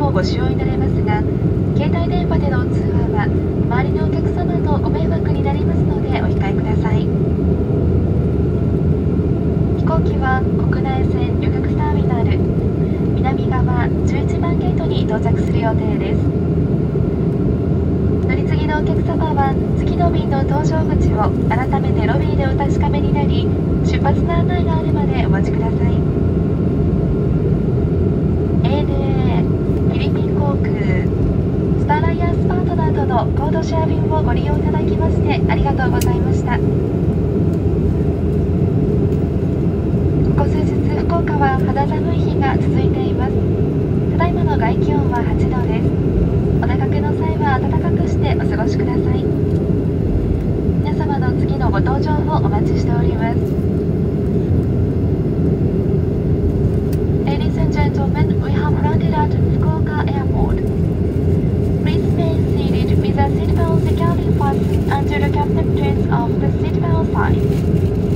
をご使用になれますが、携帯電波での通話は周りのお客様のご迷惑になりますのでお控えください。飛行機は国内線旅客ターミナル南側11番ゲートに到着する予定です。乗り継ぎのお客様は次の便の搭乗口を改めてロビーでお確かめになり、出発の案内があるまでお待ちください。ANA、フィリピン航空、スターライアンスパートナーとのコードシェア便をご利用いただきましてありがとうございました。ここ数日福岡は肌寒い日が続いています。ただいまの外気温は8度です。お出かけの際は暖かくしてお過ごしください。皆様の次のご搭乗をお待ちしております。Ladies and gentlemen, we have landed at Fukuoka Airport. Please remain seated with the seatbelt securely fastened until the captain turns off the seatbelt sign.